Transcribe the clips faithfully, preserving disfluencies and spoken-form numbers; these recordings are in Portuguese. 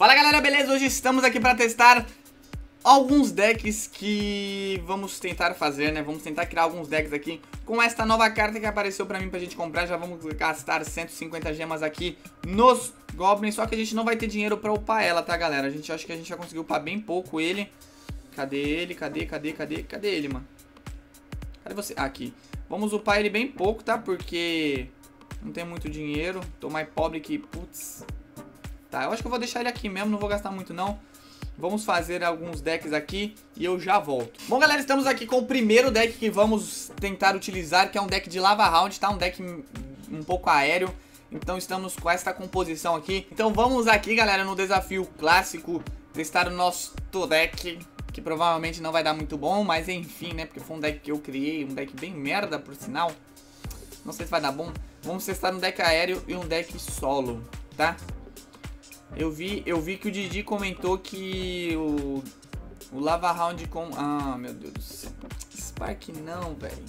Fala galera, beleza? Hoje estamos aqui para testar alguns decks que vamos tentar fazer, né? Vamos tentar criar alguns decks aqui com esta nova carta que apareceu pra mim pra gente comprar. Já vamos gastar cento e cinquenta gemas aqui nos Goblins, só que a gente não vai ter dinheiro pra upar ela, tá galera? A gente acha que a gente já conseguiu upar bem pouco ele. Cadê ele? Cadê? Cadê? Cadê? Cadê ele, mano? Cadê você? Ah, aqui. Vamos upar ele bem pouco, tá? Porque não tem muito dinheiro. Tô mais pobre que... Putz. Tá, eu acho que eu vou deixar ele aqui mesmo, não vou gastar muito não. Vamos fazer alguns decks aqui e eu já volto. Bom galera, estamos aqui com o primeiro deck que vamos tentar utilizar, que é um deck de Lava Round, tá? Um deck um pouco aéreo. Então estamos com essa composição aqui. Então vamos aqui galera no desafio clássico testar o nosso deck, que provavelmente não vai dar muito bom, mas enfim, né? Porque foi um deck que eu criei, um deck bem merda por sinal. Não sei se vai dar bom. Vamos testar um deck aéreo e um deck solo, tá? Eu vi, eu vi que o Didi comentou que o, o Lava Round com... Ah, meu Deus do céu. Spark não, velho.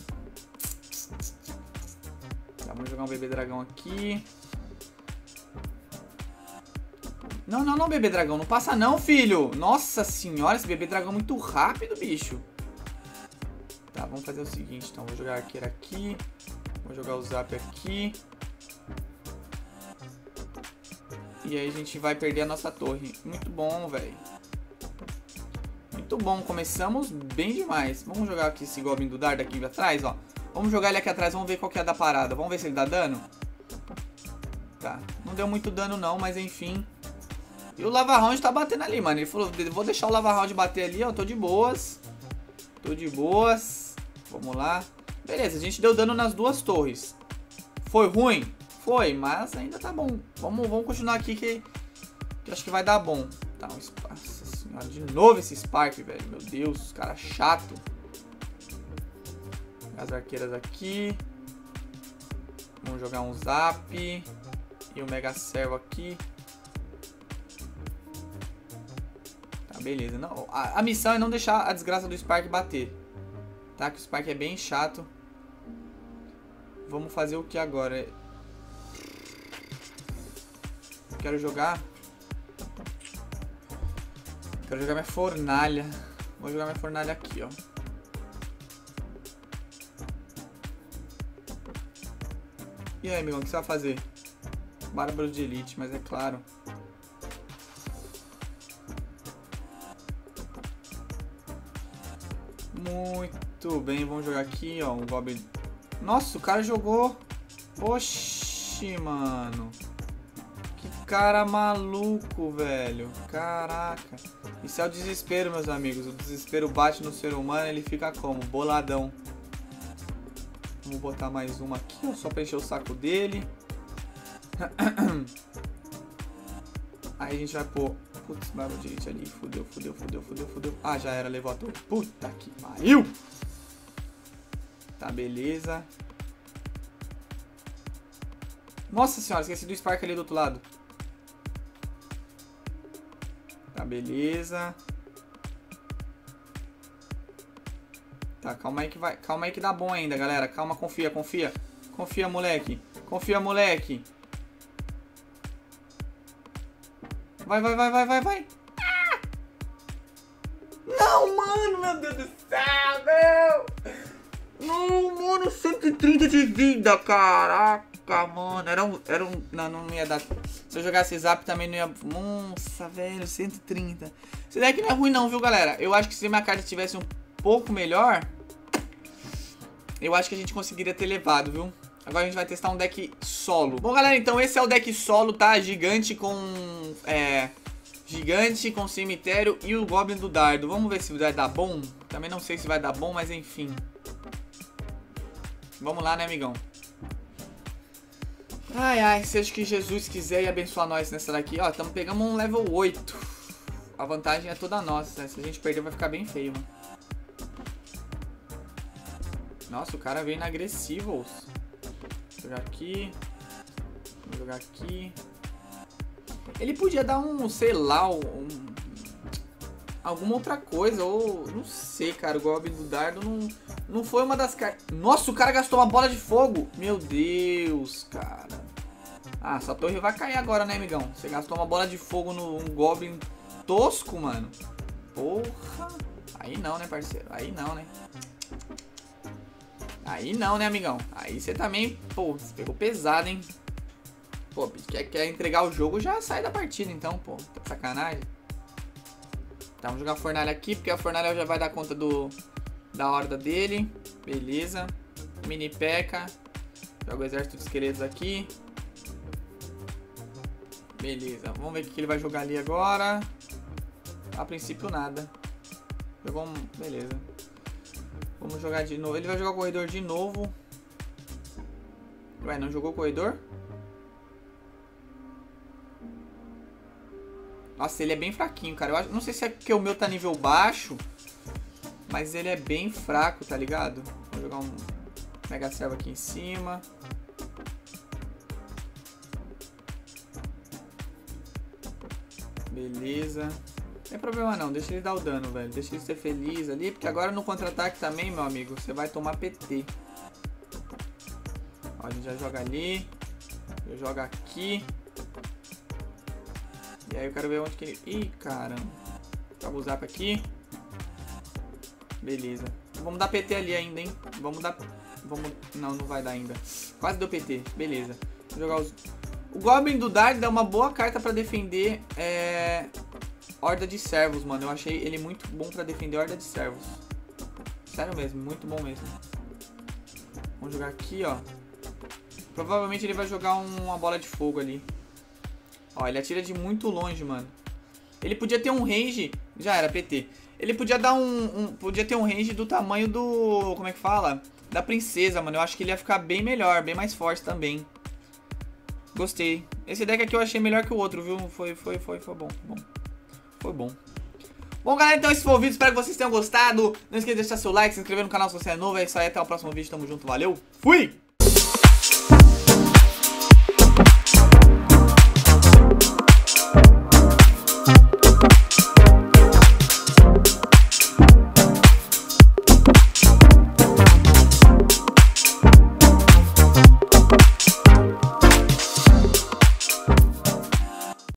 Tá, vamos jogar um bebê dragão aqui. Não, não, não, bebê dragão. Não passa não, filho. Nossa senhora, esse bebê dragão é muito rápido, bicho. Tá, vamos fazer o seguinte, então. Vou jogar arqueiro aqui. Vou jogar o zap aqui. E aí a gente vai perder a nossa torre. Muito bom, velho. Muito bom. Começamos bem demais. Vamos jogar aqui esse Goblin do Dardo aqui atrás, ó. Vamos jogar ele aqui atrás. Vamos ver qual que é a da parada. Vamos ver se ele dá dano. Tá. Não deu muito dano não, mas enfim. E o Lava Round tá batendo ali, mano. Ele falou, vou deixar o Lava Round bater ali, ó. Tô de boas. Tô de boas. Vamos lá. Beleza, a gente deu dano nas duas torres. Foi ruim? Foi, mas ainda tá bom. Vamos, vamos continuar aqui que, que eu acho que vai dar bom. Tá, um Spark. Nossa senhora, de novo esse Spark, velho. Meu Deus, cara chato. As arqueiras aqui. Vamos jogar um Zap. E o Mega Servo aqui. Tá, beleza. Não, a, a missão é não deixar a desgraça do Spark bater. Tá, que o Spark é bem chato. Vamos fazer o que agora? Quero jogar. Quero jogar minha fornalha. Vou jogar minha fornalha aqui, ó. E aí, amigão, o que você vai fazer? Bárbaro de elite, mas é claro. Muito bem, vamos jogar aqui, ó. O Goblin. Nossa, o cara jogou. Oxi, mano. Cara maluco, velho. Caraca. Isso é o desespero, meus amigos. O desespero bate no ser humano, ele fica como? Boladão. Vamos botar mais uma aqui, ó, só pra encher o saco dele. Aí a gente vai pôr... Putz, barulho de gente ali. Fudeu, fudeu, fudeu, fudeu, fudeu. Ah, já era, levou a torre. Puta que pariu. Tá, beleza. Nossa senhora, esqueci do Spark ali do outro lado. Tá, beleza. Tá, calma aí que vai. Calma aí que dá bom ainda, galera. Calma, confia, confia. Confia, moleque. Confia, moleque. Vai, vai, vai, vai, vai, vai. Ah! Não, mano, meu Deus do céu, meu. Não, mano, cento e trinta de vida, caraca. Mano, era um, era um... Não, não ia dar... Se eu jogasse Zap também não ia... Nossa, velho, cento e trinta. Esse deck não é ruim não, viu, galera? Eu acho que se minha carta estivesse um pouco melhor, eu acho que a gente conseguiria ter levado, viu? Agora a gente vai testar um deck solo. Bom, galera, então esse é o deck solo, tá? Gigante com... É... Gigante com cemitério e o Goblin do Dardo. Vamos ver se vai dar bom. Também não sei se vai dar bom, mas enfim. Vamos lá, né, amigão? Ai, ai, seja que Jesus quiser e abençoar nós nessa daqui. Ó, estamos pegando um level oito. A vantagem é toda nossa, né? Se a gente perder vai ficar bem feio, mano. Nossa, o cara veio na agressivos. Vou jogar aqui. Vou jogar aqui. Ele podia dar um, sei lá, um... alguma outra coisa, ou... Não sei, cara, o Goblin do Dardo não... Não foi uma das cartas... Nossa, o cara gastou uma bola de fogo. Meu Deus, cara. Ah, sua torre vai cair agora, né, amigão? Você gastou uma bola de fogo no um Goblin tosco, mano. Porra. Aí não, né, parceiro? Aí não, né? Aí não, né, amigão? Aí você também, pô, você pegou pesado, hein? Pô, quer, quer entregar o jogo, já sai da partida, então, pô. Tá de sacanagem. Tá, vamos jogar a fornalha aqui, porque a fornalha já vai dar conta do da horda dele. Beleza. Mini P.E.K.K.A. Joga o exército de esqueletos aqui. Beleza, vamos ver o que ele vai jogar ali agora. A princípio nada. Jogou um... Beleza. Vamos jogar de novo. Ele vai jogar o corredor de novo. Ué, não jogou o corredor? Nossa, ele é bem fraquinho, cara. Eu acho... Não sei se é porque o meu tá nível baixo, mas ele é bem fraco, tá ligado? Vou jogar um Mega Servo aqui em cima. Beleza. Não tem problema não, deixa ele dar o dano, velho. Deixa ele ser feliz ali, porque agora no contra-ataque também, meu amigo, você vai tomar P T. Ó, a gente já joga ali. Eu jogo aqui. E aí eu quero ver onde que ele... Ih, caramba. Joga o zap aqui. Beleza. Vamos dar P T ali ainda, hein? Vamos dar... Vamos... Não, não vai dar ainda. Quase deu P T. Beleza. Vou jogar os... O Goblin do Dart dá uma boa carta pra defender é... Horda de Servos, mano. Eu achei ele muito bom pra defender Horda de Servos. Sério mesmo, muito bom mesmo. Vamos jogar aqui, ó. Provavelmente ele vai jogar um, uma bola de fogo ali. Ó, ele atira de muito longe, mano. Ele podia ter um range... Já era, P T. Ele podia dar um, um... Podia ter um range do tamanho do... Como é que fala? Da princesa, mano. Eu acho que ele ia ficar bem melhor, bem mais forte também. Gostei. Esse deck aqui eu achei melhor que o outro, viu? Foi, foi, foi, foi bom. Foi bom. Foi bom. Bom, galera, então esse foi o vídeo. Espero que vocês tenham gostado. Não esqueça de deixar seu like, se inscrever no canal se você é novo. É isso aí, até o próximo vídeo. Tamo junto, valeu. Fui!